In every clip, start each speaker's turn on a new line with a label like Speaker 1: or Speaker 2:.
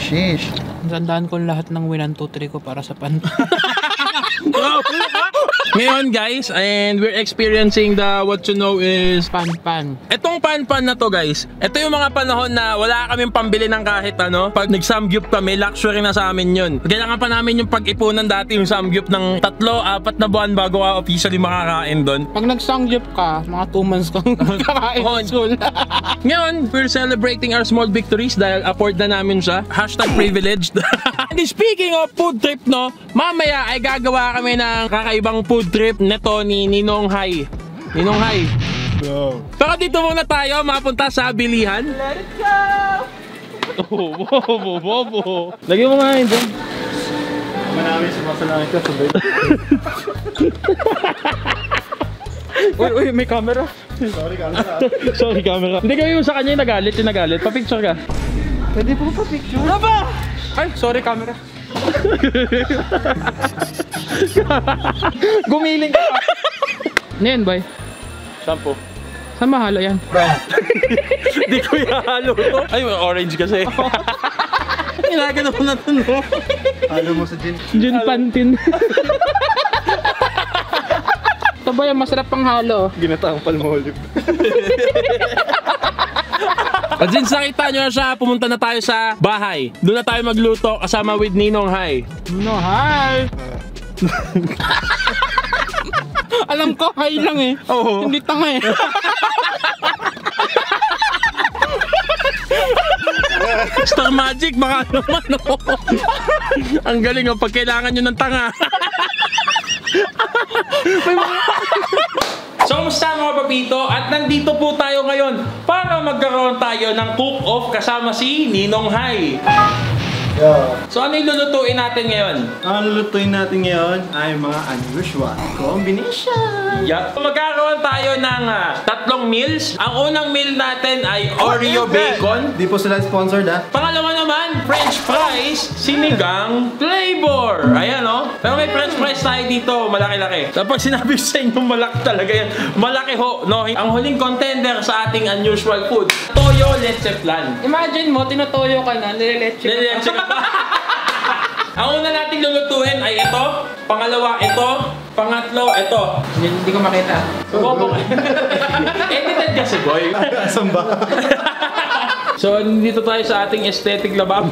Speaker 1: Sheesh.
Speaker 2: Tandaan ko lahat ng 1, 2, 3 ko para sa pan.
Speaker 3: Ngayon guys, and we're experiencing the what you know is
Speaker 2: Pan.
Speaker 3: Etong pan na to guys, ito yung mga panahon na wala kaming pambili ng kahit ano. Pag nag-samgyup kami, luxury na sa amin yun. Kailangan pa namin yung pag-ipunan dati yung samgyup ng 3-4 na buwan bago ka officially makakain doon.
Speaker 2: Pag nag-sangyup ka, mga 2 months kang kakain sa school.
Speaker 3: Ngayon, we're celebrating our small victories dahil afford na namin siya. #privileged. And speaking of food trip, no, mamaya ay gagawa kami ng kakaibang food trip neto ni Ninong Hai. Ninong Hai.
Speaker 1: Bro.
Speaker 3: Pero dito muna tayo, mapunta sa bilihan.
Speaker 2: Let it go!
Speaker 3: Bobo. Lagyan mo nga yun dyan.
Speaker 1: Marami sumasalangit ka sabay.
Speaker 2: Uy, may camera.
Speaker 1: Sorry, camera.
Speaker 3: Sorry, camera. Hindi kayo sa kanya yung nagalit. Pa-picture ka.
Speaker 1: Pwede po pa picture?
Speaker 2: Ano ba? Ay, sorry camera. Gumiling ka pa. Ano yan, boy?
Speaker 3: Sampo.
Speaker 2: Saan mahalo yan?
Speaker 3: Hindi ko ihalo to. Ay, orange kasi. Ilagyan ako na ito, no?
Speaker 1: Halo mo sa gin.
Speaker 2: Jun Pantin. Ito ba yung masarap pang halo?
Speaker 1: Ginataang palmolive.
Speaker 3: At since nakita nyo na siya, pumunta na tayo sa bahay. Doon na tayo magluto kasama with Ninong Hai.
Speaker 2: No, hi! Alam ko, hi lang eh.
Speaker 3: Oo.
Speaker 2: Hindi tanga eh.
Speaker 3: Star Magic, baka naman, no? Ang galing, pag kailangan nyo ng tanga. So, kumusta mga papito? At nandito po tayo ngayon para magkaroon tayo ng cook-off kasama si Ninong Hai. So, ano yung lulutuin natin ngayon?
Speaker 1: Ang lulutuin natin ngayon ay mga unusual combination.
Speaker 3: Yeah. Magkakaroon tayo ng 3 meals. Ang unang meal natin ay Oreo bacon.
Speaker 1: Di po sila sponsored ha.
Speaker 3: Pangalawa naman, French fries, sinigang flavor. Ayan, no? Pero may French fries tayo dito, malaki-laki. Kapag sinabi sa inyo malaki talaga yan, malaki ho, no? Ang huling contender sa ating unusual food, toyo leche flan.
Speaker 2: Imagine mo, tinutoyo ka na, nileleche ka pa.
Speaker 3: Ang una nating lulutuin ay ito, pangalawa ito, pangatlo ito.
Speaker 2: Hindi ko makita.
Speaker 3: Bobo ka. Edited kasi, boy.
Speaker 1: Asan ba?
Speaker 3: So, dito tayo sa ating aesthetic lababo.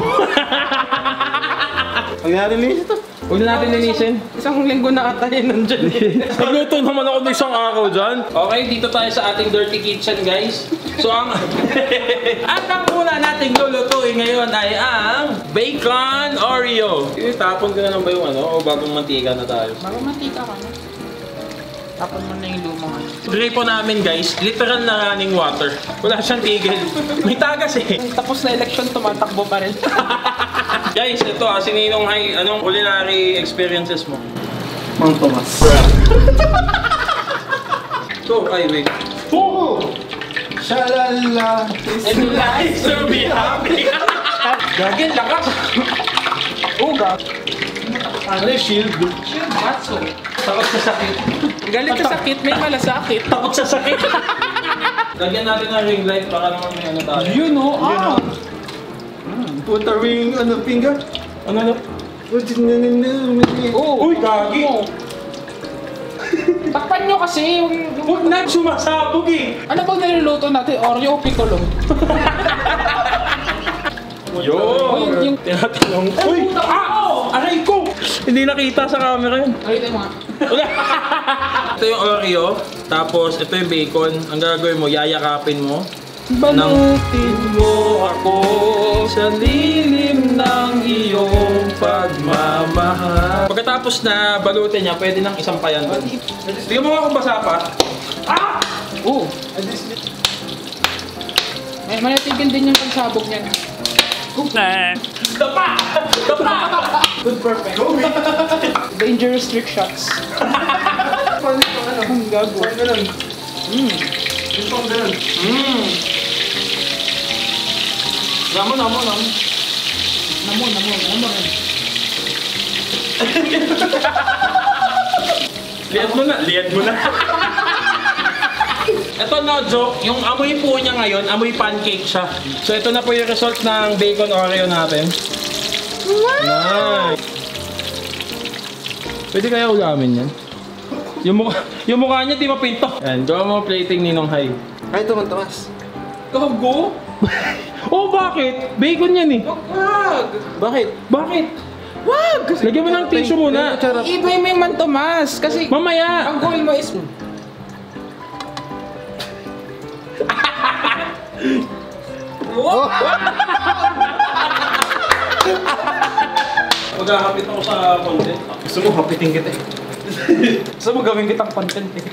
Speaker 1: Pag narinig ito.
Speaker 3: Huwag na natin linisin.
Speaker 2: Isang linggo na ata yun nandyan.
Speaker 3: Nagluto naman ako ng isang araw dyan. Okay, dito tayo sa ating dirty kitchen, guys. So, at ang una nating lulutuin ngayon ay ang bacon Oreo. Tapon ko na lang ba yung ano? O bagong mantika na tayo?
Speaker 2: Bagong mantika ka na. Tapon mo na yung lumang ano.
Speaker 3: Gripo namin, guys, literal na running water. Wala siyang tigil. May tagas eh.
Speaker 2: Tapos na election, tumatakbo pa rin.
Speaker 3: Guys, ito si Ninong Hai, anong culinary experiences mo?
Speaker 1: Mang Tomas.
Speaker 3: So, ay, wait.
Speaker 1: Oh! Shalala!
Speaker 3: And life to be happy.
Speaker 2: Gagin, lakas. Uga.
Speaker 1: Ano yung shield?
Speaker 2: Shield, batso.
Speaker 3: Takot sa sakit.
Speaker 2: Galit sa sakit, may malasakit.
Speaker 3: Takot sa sakit. Lagyan natin ng ring light para naman may ano tayo.
Speaker 2: Yun o, ah.
Speaker 1: Put a ring on the finger.
Speaker 3: Ano na?
Speaker 2: Oh,
Speaker 3: Uy, gagi!
Speaker 2: Takpan nyo kasi yung...
Speaker 3: Huwag na sumasabog eh!
Speaker 2: Ano bang niluluto natin? Oreo o piccolo?
Speaker 3: Yo!
Speaker 2: Yung...
Speaker 3: Tinatanong. Uy! Ah! Aray ko! Hindi nakita sa camera yun.
Speaker 2: Ay, ito mga...
Speaker 3: Ito yung Oreo. Tapos ito yung bacon. Ang gagawin mo, yayakapin mo.
Speaker 2: Balutin
Speaker 3: mo ako sa lilim ng iyong pagmamahal. Pagkatapos na balutin niya, pwede nang isampayan doon. Tingnan mo nga kung basa pa. Ah!
Speaker 2: Oo. May manatigil din yung pagsabog niyan.
Speaker 3: Dapa! Dapa!
Speaker 2: Good perfect. Dangerous trick shots. Ang gago.
Speaker 1: Yung pang ganun.
Speaker 3: Namo rin. Liad mo na. Ito no joke, yung amoy po niya ngayon, amoy pancake siya. So ito na po yung result ng bacon Oreo natin. Nice! Pwede kaya ulamin yan? Yung mukha niya di mapinto. Yan, gawa mo plating Ninong Hay.
Speaker 1: Ay, tumantamas.
Speaker 3: Gago? Oh, bakit? Bacon yan eh.
Speaker 2: Wag!
Speaker 1: Bakit?
Speaker 3: Bakit?
Speaker 2: Wag!
Speaker 3: Lagyan mo ng tissue muna.
Speaker 2: Iba yung may man Tomas. Kasi
Speaker 3: Mamaya!
Speaker 2: ang goal mo is...
Speaker 3: Magkakapit ako sa content.
Speaker 1: Gusto mo kapitin kita eh.
Speaker 2: Gusto mo gawin kitang content eh.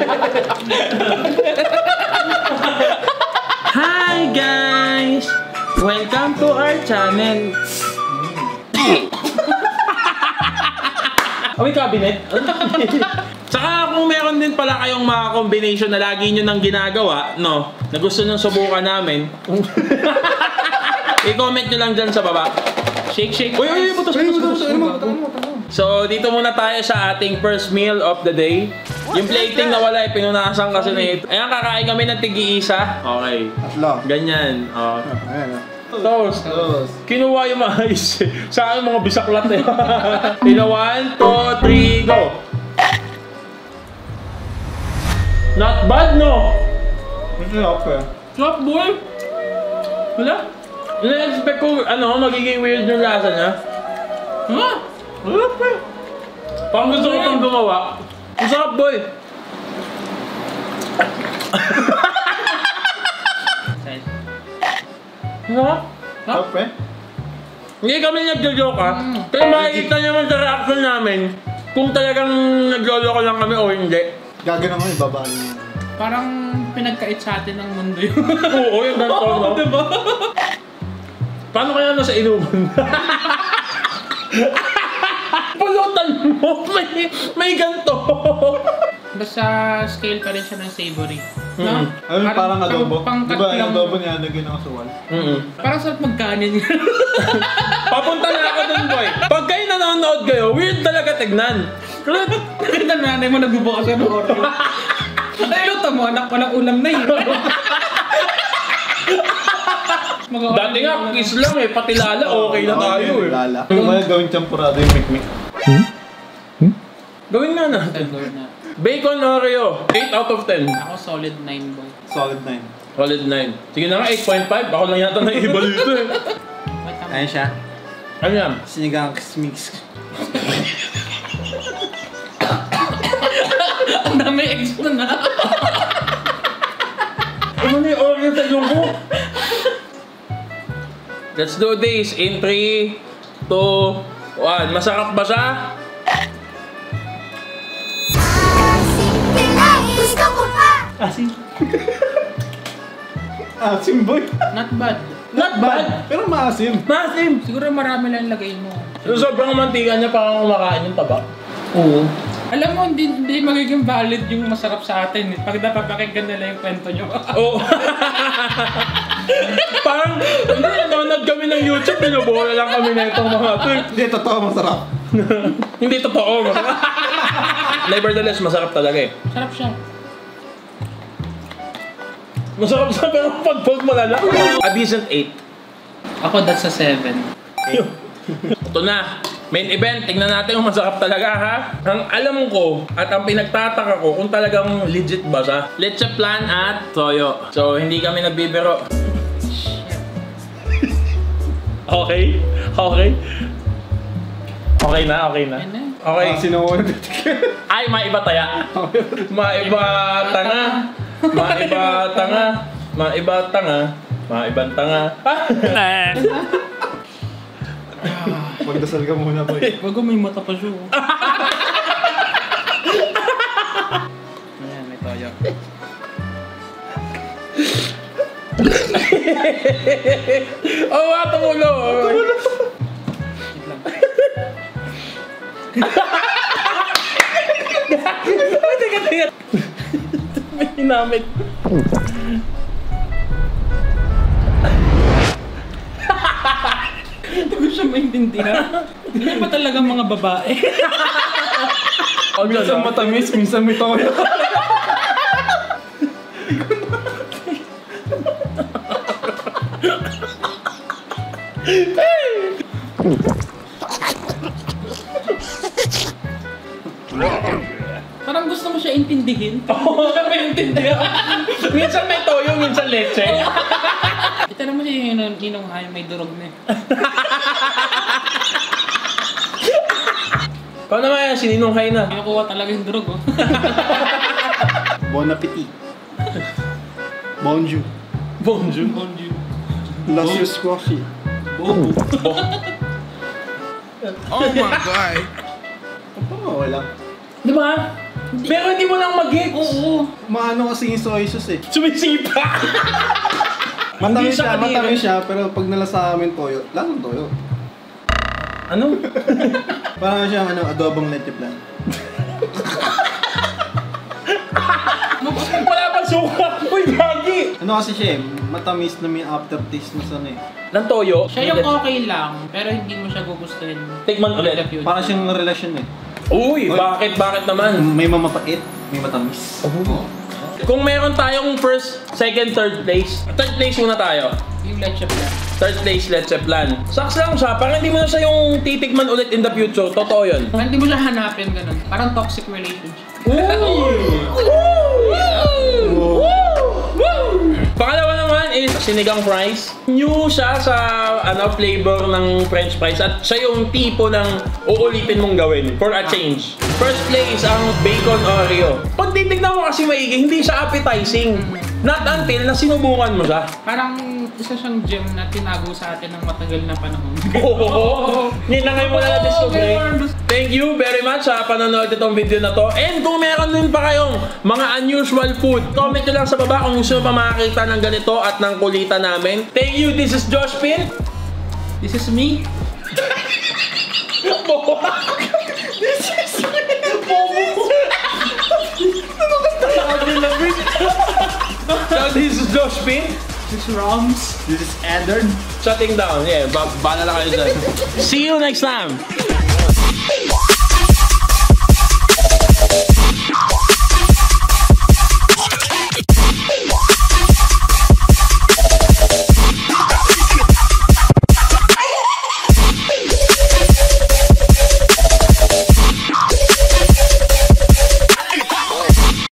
Speaker 3: Hi guys! Welcome to our channel. May cabinet? Tsaka kung meron din pala kayong mga combination na lagi nyo nang ginagawa, no, na gusto nyo subukan namin, i-comment nyo lang dyan sa baba. Shake, shake. Uy, butos. So, dito muna tayo sa ating first meal of the day. Yung plating na wala, pinunasan kasi na ito. Ayan, kakain kami ng tigi-isa. Okay.
Speaker 1: Tatlo.
Speaker 3: Ganyan. Oh.
Speaker 1: Ayan.
Speaker 3: Toast. Kinuha yung mga is. Sa akin mga bisaklat eh. Ina 1, 2, 3, go! Not bad, no?
Speaker 1: Masarap eh.
Speaker 3: Sarap, boy. Wala? Ina-expect ko, magiging weird yung lasa niya. Ha? Sarap eh. Parang gusto ko itong gumawa. Ang sarap, boy. Sarap?
Speaker 1: Sarap eh.
Speaker 3: Hindi kami nagjo-joke ha. Kaya makikita naman sa reaction namin kung talagang nagjo-joke lang kami o hindi.
Speaker 1: Gagawin naman yung babaan niya.
Speaker 2: Parang pinagkait sa atin ng mundo yun.
Speaker 3: Oo, yung ganito, no?
Speaker 2: Diba?
Speaker 3: Paano kaya nasa inuman? Pulutan mo! May ganito!
Speaker 2: Basta scale pa rin siya ng savory.
Speaker 3: Mm.
Speaker 1: Ano parang adobo?
Speaker 2: Pang-cut
Speaker 1: Diba yung
Speaker 2: lang.
Speaker 1: adobo niya naging nakasuwal?
Speaker 2: Parang sarap magkanin.
Speaker 3: Papunta na ako dun, boy. Pag kayo nanonood kayo, weird talaga tignan.
Speaker 2: Nakita na nanay mo nagbubukas ng oreo. Ay, luto mo, anak, walang ulam na yun.
Speaker 3: Dati nga, kiss lang eh. Pati lala, okay na tayo eh.
Speaker 1: Lala. Ano ba yung gawing champurado yung mikmik?
Speaker 3: Gawin nga natin. Bacon Oreo, 8 out of 10.
Speaker 2: Ako solid 9 boy.
Speaker 1: Solid 9.
Speaker 3: Solid 9. Sige na nga, 8.5. Ako lang yata naiiba dito eh.
Speaker 1: Ayan siya.
Speaker 3: Ano yan?
Speaker 1: Sinigang mix.
Speaker 2: Ang dami extra na.
Speaker 3: Ano na yung Oreo sa ilong ko? Let's do this in 3, 2, 1. Masarap ba siya?
Speaker 1: Asim. Asim boy.
Speaker 2: Not bad.
Speaker 3: Not bad!
Speaker 1: Pero maasim.
Speaker 3: Masim!
Speaker 2: Siguro marami lang lagay mo.
Speaker 3: So, sobrang mantika niya parang kumakain yung taba.
Speaker 2: Oo. Alam mo, hindi magiging valid yung masarap sa atin. Pag napapakinggan nila yung kwento nyo.
Speaker 3: Oo. Parang, hindi, nanonood kami ng YouTube, binubuhala lang kami na itong mga ito.
Speaker 1: Hindi, totoo masarap.
Speaker 3: Hindi totoo. Nevertheless, masarap talaga eh.
Speaker 2: Sarap siya.
Speaker 3: Masarap sa pero pag malala. A decent 8.
Speaker 2: Ako, that's a 7.
Speaker 3: Ito na. Main event, tingnan natin kung masarap talaga ha. Ang alam ko at ang pinagtataka ko kung talagang legit ba siya. Leche flan at toyo. So, hindi kami nagbibiro. Okay? Okay? Okay na, okay na. Okay.
Speaker 1: Sinuwan.
Speaker 3: Ay, maiba taya. Maiba tanga. Maiba tanga. Maiba tanga. Maibang tanga.
Speaker 1: Magdasal ka muna boy.
Speaker 2: Bago may mata pa siya. Ayan, may toyo.
Speaker 3: Oh, tumulo. Teka. May hinamit.
Speaker 2: Hindi ko siya maintindihan. Hindi ba talaga mga babae?
Speaker 1: Minsan matamis, minsan may toyo.
Speaker 2: Parang gusto mo siya intindihin. Oo, siya may intindihan.
Speaker 3: Minsan may toyo, minsan leche.
Speaker 2: Ito naman si Ninong Hay, may durog na eh.
Speaker 3: Kung naman yan, sininong hay na.
Speaker 2: Kinukuha talaga yung durog oh.
Speaker 1: Bon appetit. Bonjour.
Speaker 3: Bonjour.
Speaker 2: Bonjour.
Speaker 1: Lascious coffee.
Speaker 2: Bobo.
Speaker 4: Oh my God.
Speaker 1: Oo, wala.
Speaker 2: Di ba?
Speaker 3: Pero hindi mo lang mag-gets.
Speaker 2: Oo.
Speaker 1: Maano kasi yung soy sauce eh.
Speaker 3: Sumisipa.
Speaker 1: Matamis
Speaker 3: siya
Speaker 1: siya,
Speaker 3: kadiri.
Speaker 1: matamis siya, pero pag nalasa amin toyo, lasang toyo.
Speaker 3: Ano?
Speaker 1: Parang siyang adobong leche plan.
Speaker 3: Wala pa suka. Uy, gagi.
Speaker 1: Ano kasi siya eh, matamis na may aftertaste na sana eh.
Speaker 3: Ng toyo.
Speaker 2: Siya yung okay lang, pero hindi mo siya gugustuhin.
Speaker 3: Tikman ulit.
Speaker 1: Parang siyang relasyon eh.
Speaker 3: Uy, bakit naman?
Speaker 1: May mamapait, may matamis.
Speaker 3: Kung meron tayong first, second, third place muna tayo.
Speaker 2: Yung leche plan.
Speaker 3: Third place, leche plan. Saks lang siya, parang hindi mo na siya yung titikman ulit in the future. Totoo yun.
Speaker 2: Hindi mo siya hanapin ganun. Parang toxic relationship.
Speaker 3: Pangalawa naman is sinigang fries. New siya sa flavor ng french fries at siya yung tipo ng uulitin mong gawin for a change. First place ang bacon Oreo. Pag titignan mo kasi maigi, hindi siya appetizing. Not until na sinubukan mo siya.
Speaker 2: Parang isa siyang gem na tinago sa atin ng matagal na panahon.
Speaker 3: Oo. Yun na ngayon mo na na-discover. Thank you very much sa panonood itong video na to. And kung meron din pa kayong mga unusual food, comment nyo lang sa baba kung gusto nyo pa makakita ng ganito at ng kulitan namin. Thank you. This is Josh Pin.
Speaker 2: This is me.
Speaker 3: This is me. So this is Josh Pin.
Speaker 2: This is Roms.
Speaker 1: This is Edern.
Speaker 3: Shutting down. Yeah, bahala na kayo dyan. See you next time.